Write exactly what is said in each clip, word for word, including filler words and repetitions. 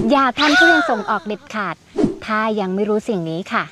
อย่าทำทุเรียนส่งออกเด็ดขาดถ้ายังไม่รู้สิ่งนี้ค่ะ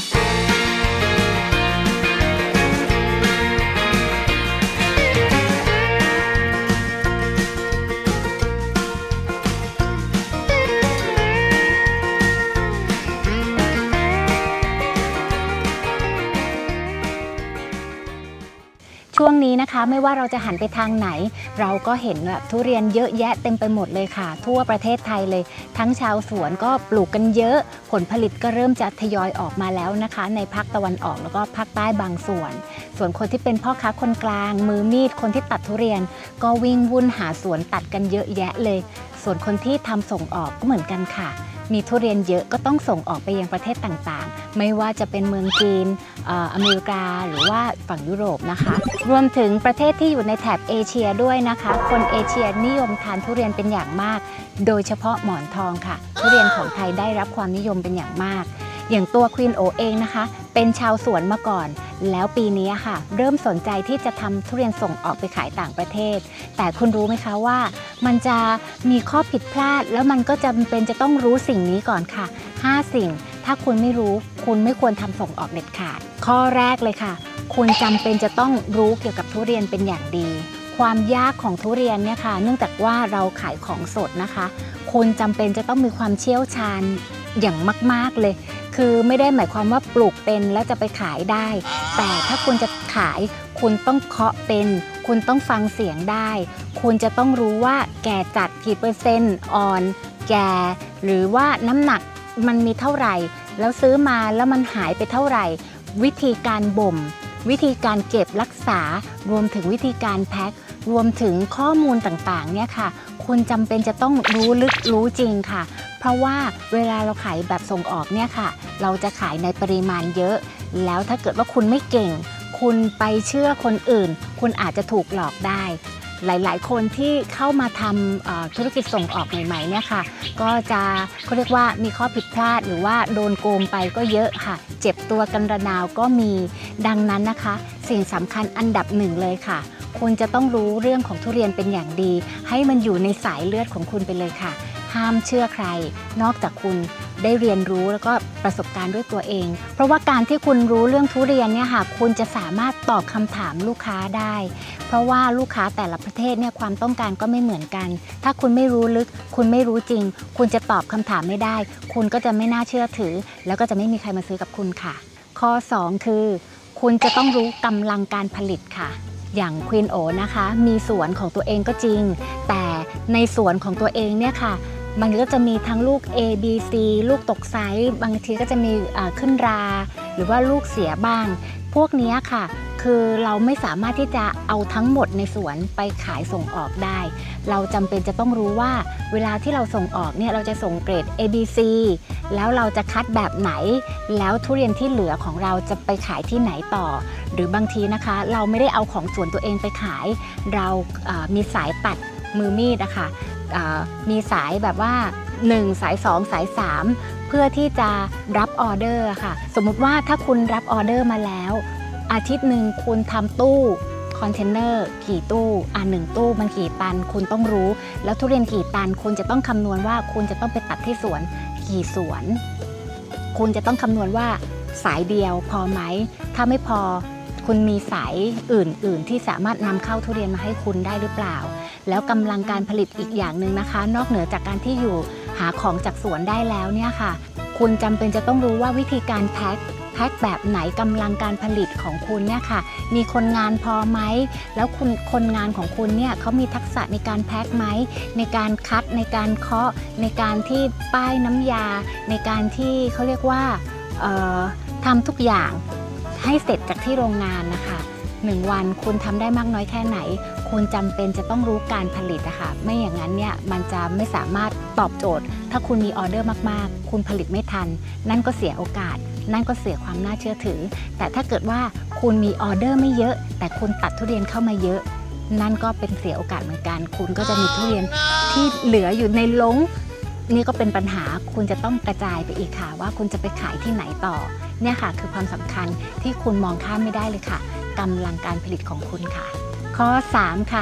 ช่วงนี้นะคะไม่ว่าเราจะหันไปทางไหนเราก็เห็นแบบทุเรียนเยอะแยะเต็มไปหมดเลยค่ะทั่วประเทศไทยเลยทั้งชาวสวนก็ปลูกกันเยอะผลผลิตก็เริ่มจะทยอยออกมาแล้วนะคะในภาคตะวันออกแล้วก็ภาคใต้บางส่วนส่วนคนที่เป็นพ่อค้าคนกลางมือมีดคนที่ตัดทุเรียนก็วิ่งวุ่นหาสวนตัดกันเยอะแยะเลยส่วนคนที่ทำส่งออกก็เหมือนกันค่ะมีทุเรียนเยอะก็ต้องส่งออกไปยังประเทศต่างๆไม่ว่าจะเป็นเมืองจีนอเมริกาหรือว่าฝั่งยุโรปนะคะรวมถึงประเทศที่อยู่ในแถบเอเชียด้วยนะคะคนเอเชียนิยมทานทุเรียนเป็นอย่างมากโดยเฉพาะหมอนทองค่ะทุเรียนของไทยได้รับความนิยมเป็นอย่างมากอย่างตัวควีนโอเองนะคะเป็นชาวสวนมาก่อนแล้วปีนี้ค่ะเริ่มสนใจที่จะทำทุเรียนส่งออกไปขายต่างประเทศแต่คุณรู้ไหมคะว่ามันจะมีข้อผิดพลาดแล้วมันก็จำเป็นจะต้องรู้สิ่งนี้ก่อนค่ะห้าสิ่งถ้าคุณไม่รู้คุณไม่ควรทำส่งออกเด็ดขาดข้อแรกเลยค่ะคุณจำเป็นจะต้องรู้เกี่ยวกับทุเรียนเป็นอย่างดีความยากของทุเรียนเนี่ยค่ะเนื่องจากว่าเราขายของสดนะคะคุณจำเป็นจะต้องมีความเชี่ยวชาญอย่างมากๆเลยคือไม่ได้หมายความว่าปลูกเป็นแล้วจะไปขายได้แต่ถ้าคุณจะขายคุณต้องเคาะเป็นคุณต้องฟังเสียงได้คุณจะต้องรู้ว่าแก่จัดกี่เปอร์เซ็นต์อ่อนแก่หรือว่าน้ำหนักมันมีเท่าไหร่แล้วซื้อมาแล้วมันหายไปเท่าไหร่วิธีการบ่มวิธีการเก็บรักษารวมถึงวิธีการแพ็ครวมถึงข้อมูลต่างๆเนี่ยค่ะคุณจำเป็นจะต้องรู้ลึกรู้จริงค่ะเพราะว่าเวลาเราขายแบบส่งออกเนี่ยค่ะเราจะขายในปริมาณเยอะแล้วถ้าเกิดว่าคุณไม่เก่งคุณไปเชื่อคนอื่นคุณอาจจะถูกหลอกได้หลายๆคนที่เข้ามาทำธุรกิจส่งออกใหม่ๆเนี่ยค่ะก็จะเขาเรียกว่ามีข้อผิดพลาดหรือว่าโดนโกงไปก็เยอะค่ะเจ็บตัวกันระนาวก็มีดังนั้นนะคะสิ่งสำคัญอันดับหนึ่งเลยค่ะคุณจะต้องรู้เรื่องของทุเรียนเป็นอย่างดีให้มันอยู่ในสายเลือดของคุณไปเลยค่ะห้ามเชื่อใครนอกจากคุณได้เรียนรู้แล้วก็ประสบการณ์ด้วยตัวเองเพราะว่าการที่คุณรู้เรื่องทุเรียนเนี่ยค่ะคุณจะสามารถตอบคำถามลูกค้าได้เพราะว่าลูกค้าแต่ละประเทศเนี่ยความต้องการก็ไม่เหมือนกันถ้าคุณไม่รู้ลึกคุณไม่รู้จริงคุณจะตอบคำถามไม่ได้คุณก็จะไม่น่าเชื่อถือแล้วก็จะไม่มีใครมาซื้อกับคุณค่ะข้อสองคือคุณจะต้องรู้กำลังการผลิตค่ะอย่างควีนโอนะคะมีสวนของตัวเองก็จริงแต่ในสวนของตัวเองเนี่ยค่ะมันก็จะมีทั้งลูก A B C ลูกตกไซส์บางทีก็จะมีขึ้นราหรือว่าลูกเสียบ้างพวกนี้ค่ะคือเราไม่สามารถที่จะเอาทั้งหมดในสวนไปขายส่งออกได้เราจำเป็นจะต้องรู้ว่าเวลาที่เราส่งออกเนี่ยเราจะส่งเกรด A B C แล้วเราจะคัดแบบไหนแล้วทุเรียนที่เหลือของเราจะไปขายที่ไหนต่อหรือบางทีนะคะเราไม่ได้เอาของสวนตัวเองไปขายเรามีสายตัดมือมีดนะคะมีสายแบบว่าหนึ่งสายสองสายสามเพื่อที่จะรับออเดอร์ค่ะสมมุติว่าถ้าคุณรับออเดอร์มาแล้วอาทิตย์หนึ่งคุณทำตู้คอนเทนเนอร์กี่ตู้อ่าหนึ่งตู้มันกี่ตันคุณต้องรู้แล้วทุเรียนกี่ตันคุณจะต้องคำนวณว่าคุณจะต้องไปตัดที่สวนกี่สวนคุณจะต้องคำนวณว่าสายเดียวพอไหมถ้าไม่พอคุณมีสายอื่นๆที่สามารถนำเข้าทุเรียนมาให้คุณได้หรือเปล่าแล้วกำลังการผลิตอีกอย่างหนึ่งนะคะนอกเหนือจากการที่อยู่หาของจากสวนได้แล้วเนี่ยค่ะคุณจำเป็นจะต้องรู้ว่าวิธีการแพ็คแพ็คแบบไหนกำลังการผลิตของคุณเนี่ยค่ะมีคนงานพอไหมแล้วคุณคนงานของคุณเนี่ยเขามีทักษะในการแพ็คไหมในการคัดในการเคาะในการที่ป้ายน้ำยาในการที่เขาเรียกว่าทำทุกอย่างให้เสร็จจากที่โรงงานนะคะหนึ่งวันคุณทำได้มากน้อยแค่ไหนคุณจำเป็นจะต้องรู้การผลิตนะคะไม่อย่างนั้นเนี่ยมันจะไม่สามารถตอบโจทย์ถ้าคุณมีออเดอร์มากๆคุณผลิตไม่ทันนั่นก็เสียโอกาสนั่นก็เสียความน่าเชื่อถือแต่ถ้าเกิดว่าคุณมีออเดอร์ไม่เยอะแต่คุณตัดทุเรียนเข้ามาเยอะนั่นก็เป็นเสียโอกาสเหมือนกันคุณก็จะมีทุเรียนที่เหลืออยู่ในลงนี่ก็เป็นปัญหาคุณจะต้องกระจายไปอีกค่ะว่าคุณจะไปขายที่ไหนต่อเนี่ยค่ะคือความสำคัญที่คุณมองข้ามไม่ได้เลยค่ะกำลังการผลิตของคุณค่ะข้อสามค่ะ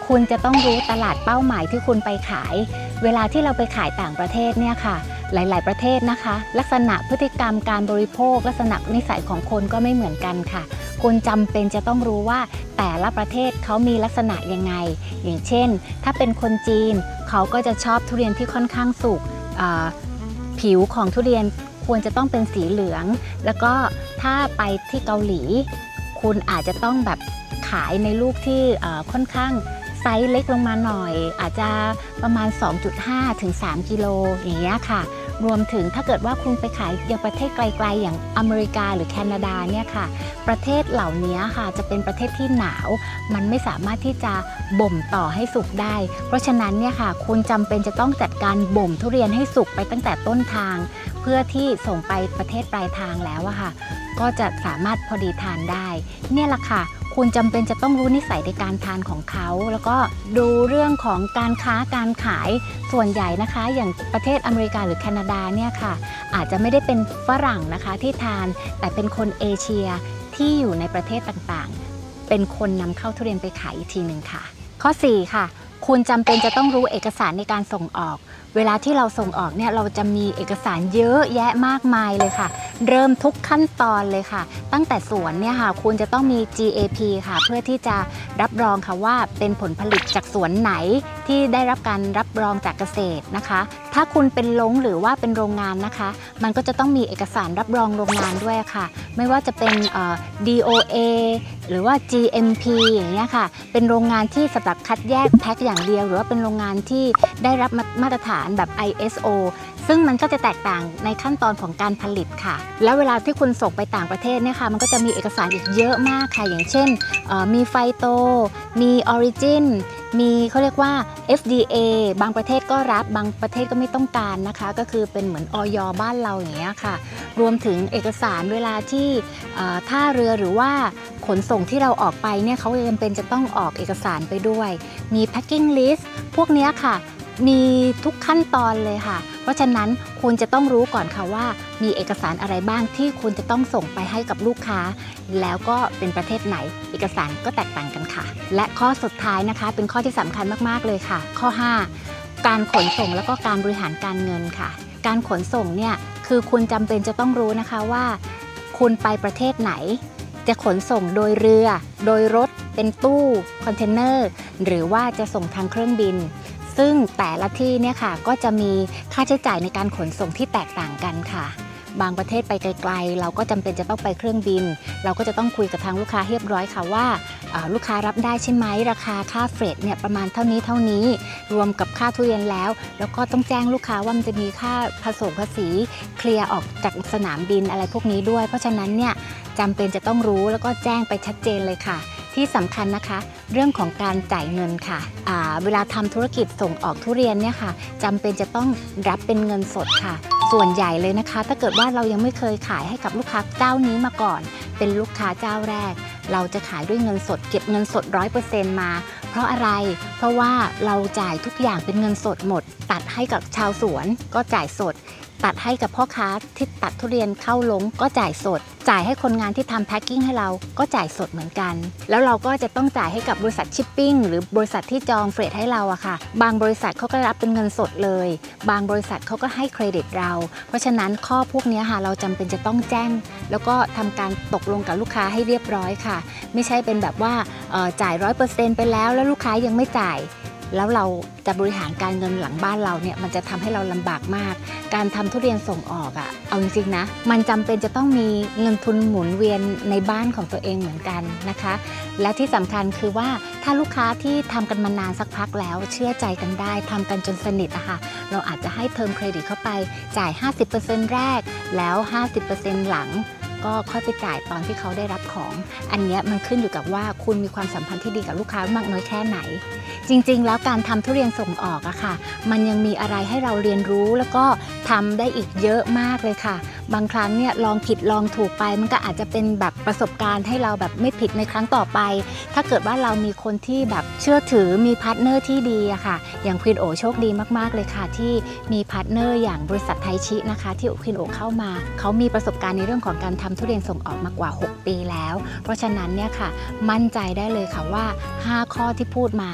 คุณจะต้องรู้ตลาดเป้าหมายที่คุณไปขายเวลาที่เราไปขายต่างประเทศเนี่ยค่ะหลายๆประเทศนะคะลักษณะพฤติกรรมการบริโภคลักษณะนิสัยของคนก็ไม่เหมือนกันค่ะคุณจำเป็นจะต้องรู้ว่าแต่ละประเทศเขามีลักษณะยังไงอย่างเช่นถ้าเป็นคนจีนเขาก็จะชอบทุเรียนที่ค่อนข้างสุกผิวของทุเรียนควรจะต้องเป็นสีเหลืองแล้วก็ถ้าไปที่เกาหลีคุณอาจจะต้องแบบขายในลูกที่ค่อนข้างไซส์เล็กลงมาหน่อยอาจจะประมาณ สองจุดห้า ถึง สาม กิโลอย่างเงี้ยค่ะรวมถึงถ้าเกิดว่าคุณไปขายยังประเทศไกลๆอย่างอเมริกาหรือแคนาดาเนี่ยค่ะประเทศเหล่านี้ค่ะจะเป็นประเทศที่หนาวมันไม่สามารถที่จะบ่มต่อให้สุกได้เพราะฉะนั้นเนี่ยค่ะคุณจำเป็นจะต้องจัดการบ่มทุเรียนให้สุกไปตั้งแต่ต้นทางเพื่อที่ส่งไปประเทศปลายทางแล้วอะค่ะก็จะสามารถพอดีทานได้เนี่ยแหละค่ะคุณจำเป็นจะต้องรู้นิสัยในการทานของเขาแล้วก็ดูเรื่องของการค้าการขายส่วนใหญ่นะคะอย่างประเทศอเมริกาหรือแคนาดาเนี่ยค่ะอาจจะไม่ได้เป็นฝรั่งนะคะที่ทานแต่เป็นคนเอเชียที่อยู่ในประเทศต่างๆเป็นคนนำเข้าทุเรียนไปขายอีกทีหนึ่งค่ะข้อสี่ค่ะคุณจำเป็นจะต้องรู้เอกสารในการส่งออกเวลาที่เราส่งออกเนี่ยเราจะมีเอกสารเยอะแยะมากมายเลยค่ะเริ่มทุกขั้นตอนเลยค่ะตั้งแต่สวนเนี่ยค่ะคุณจะต้องมี จี เอ พี ค่ะเพื่อที่จะรับรองค่ะว่าเป็นผลผลิตจากสวนไหนที่ได้รับการรับรองจากเกษตรนะคะถ้าคุณเป็นลงหรือว่าเป็นโรงงานนะคะมันก็จะต้องมีเอกสารรับรองโรงงานด้วยค่ะไม่ว่าจะเป็น ดี โอ เอ หรือว่า จี เอ็ม พี อย่างเงี้ยค่ะเป็นโรงงานที่สำหรับคัดแยกแพ็คอย่างเดียวหรือว่าเป็นโรงงานที่ได้รับมาตรฐานแบบ ไอ เอส โอ ซึ่งมันก็จะแตกต่างในขั้นตอนของการผลิตค่ะแล้วเวลาที่คุณส่งไปต่างประเทศเนี่ยค่ะมันก็จะมีเอกสารอีกเยอะมากค่ะอย่างเช่นมีไฟโตมีออริจินมีเขาเรียกว่า เอฟ ดี เอ บางประเทศก็รับบางประเทศก็ไม่ต้องการนะคะก็คือเป็นเหมือนอย.บ้านเราอย่างเงี้ยค่ะรวมถึงเอกสารเวลาที่ท่าเรือหรือว่าขนส่งที่เราออกไปเนี่ยเขาจำเป็นจะต้องออกเอกสารไปด้วยมี packing list พวกนี้ค่ะมีทุกขั้นตอนเลยค่ะเพราะฉะนั้นคุณจะต้องรู้ก่อนค่ะว่ามีเอกสารอะไรบ้างที่คุณจะต้องส่งไปให้กับลูกค้าแล้วก็เป็นประเทศไหนเอกสารก็แตกต่างกันค่ะและข้อสุดท้ายนะคะเป็นข้อที่สำคัญมากๆเลยค่ะข้อห้าการขนส่งแล้วก็การบริหารการเงินค่ะการขนส่งเนี่ยคือคุณจำเป็นจะต้องรู้นะคะว่าคุณไปประเทศไหนจะขนส่งโดยเรือโดยรถเป็นตู้คอนเทนเนอร์หรือว่าจะส่งทางเครื่องบินซึ่งแต่ละที่เนี่ยค่ะก็จะมีค่าใช้จ่ายในการขนส่งที่แตกต่างกันค่ะบางประเทศไปไกลๆเราก็จำเป็นจะต้องไปเครื่องบินเราก็จะต้องคุยกับทางลูกค้าเรียบร้อยค่ะว่าลูกค้ารับได้ใช่ไหมราคาค่าเฟรตเนี่ยประมาณเท่านี้เท่านี้รวมกับค่าทุเรียนแล้วแล้วก็ต้องแจ้งลูกค้าว่ามันจะมีค่าผสมภาษีเคลียร์ออกจากสนามบินอะไรพวกนี้ด้วยเพราะฉะนั้นเนี่ยจำเป็นจะต้องรู้แล้วก็แจ้งไปชัดเจนเลยค่ะที่สำคัญนะคะเรื่องของการจ่ายเงินค่ะเวลาทำธุรกิจส่งออกทุเรียนเนี่ยค่ะจำเป็นจะต้องรับเป็นเงินสดค่ะส่วนใหญ่เลยนะคะถ้าเกิดว่าเรายังไม่เคยขายให้กับลูกค้าเจ้านี้มาก่อนเป็นลูกค้าเจ้าแรกเราจะขายด้วยเงินสดเก็บเงินสด ร้อยเปอร์เซ็นต์ มาเพราะอะไรเพราะว่าเราจ่ายทุกอย่างเป็นเงินสดหมดตัดให้กับชาวสวนก็จ่ายสดตัดให้กับพ่อค้าที่ตัดทุเรียนเข้าลงก็จ่ายสดจ่ายให้คนงานที่ทำแพ็คกิ้งให้เราก็จ่ายสดเหมือนกันแล้วเราก็จะต้องจ่ายให้กับบริษัทชิปปิ้งหรือบริษัทที่จองเฟรตให้เราอะค่ะบางบริษัทเขาก็รับเป็นเงินสดเลยบางบริษัทเขาก็ให้เครดิตเราเพราะฉะนั้นข้อพวกนี้ค่ะเราจำเป็นจะต้องแจ้งแล้วก็ทำการตกลงกับลูกค้าให้เรียบร้อยค่ะไม่ใช่เป็นแบบว่าจ่าย ร้อยเปอร์เซ็นต์ ไปแล้วแล้วลูกค้ายังไม่จ่ายแล้วเราจะบริหารการเงินหลังบ้านเราเนี่ยมันจะทำให้เราลำบากมากการทำทุเรียนส่งออกอะเอาจริงๆนะมันจำเป็นจะต้องมีเงินทุนหมุนเวียนในบ้านของตัวเองเหมือนกันนะคะและที่สำคัญคือว่าถ้าลูกค้าที่ทำกันมานานสักพักแล้วเชื่อใจกันได้ทำกันจนสนิทอะค่ะเราอาจจะให้เติมเครดิตเข้าไปจ่าย ห้าสิบเปอร์เซ็นต์ แรกแล้ว ห้าสิบเปอร์เซ็นต์ หลังก็ค่อยไปจ่ายตอนที่เขาได้รับของอันนี้มันขึ้นอยู่กับว่าคุณมีความสัมพันธ์ที่ดีกับลูกค้ามากน้อยแค่ไหนจริงๆแล้วการทำทุเรียนส่งออกอะค่ะมันยังมีอะไรให้เราเรียนรู้แล้วก็ทำได้อีกเยอะมากเลยค่ะบางครั้งเนี่ยลองผิดลองถูกไปมันก็อาจจะเป็นแบบประสบการณ์ให้เราแบบไม่ผิดในครั้งต่อไปถ้าเกิดว่าเรามีคนที่แบบเชื่อถือมีพาร์ทเนอร์ที่ดีอะค่ะอย่างควินโอโชคดีมากๆเลยค่ะที่มีพาร์ทเนอร์อย่างบริษัทไทชินะคะที่ควินโอเข้ามาเขามีประสบการณ์ในเรื่องของการทำทุเรียนส่งออกมากว่าหกปีแล้วเพราะฉะนั้นเนี่ยค่ะมั่นใจได้เลยค่ะว่าห้าข้อที่พูดมาเนี่ย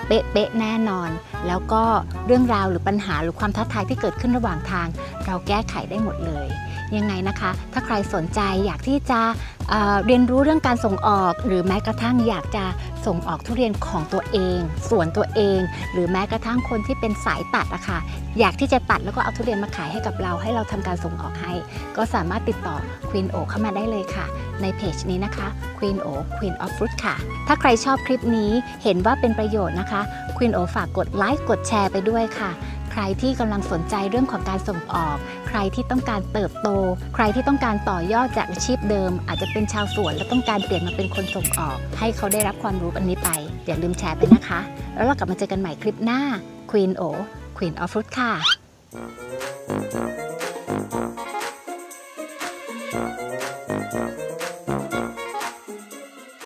เป๊ะๆแน่นอนแล้วก็เรื่องราวหรือปัญหาหรือความท้าทายที่เกิดขึ้นระหว่างทางเราแก้ไขได้หมดเลยยังไงนะคะถ้าใครสนใจอยากที่จะเอ่อเรียนรู้เรื่องการส่งออกหรือแม้กระทั่งอยากจะส่งออกทุเรียนของตัวเองส่วนตัวเองหรือแม้กระทั่งคนที่เป็นสายตัดอะค่ะอยากที่จะตัดแล้วก็เอาทุเรียนมาขายให้กับเราให้เราทำการส่งออกให้ก็สามารถติดต่อ Queen O เข้ามาได้เลยค่ะในเพจนี้นะคะ Queen O Queen of Fruit ค่ะถ้าใครชอบคลิปนี้เห็นว่าเป็นประโยชน์นะคะ Queen O ฝากกดไลค์กดแชร์ไปด้วยค่ะใครที่กำลังสนใจเรื่องของการส่งออกใครที่ต้องการเติบโตใครที่ต้องการต่อยอดจากอาชีพเดิมอาจจะเป็นชาวสวนและต้องการเปลี่ยนมาเป็นคนส่งออกให้เขาได้รับความรู้อันนี้ไปอย่าลืมแชร์ไปนะคะแล้วเรากลับมาเจอกันใหม่คลิปหน้า Queen O Queen of Fruit ค่ะ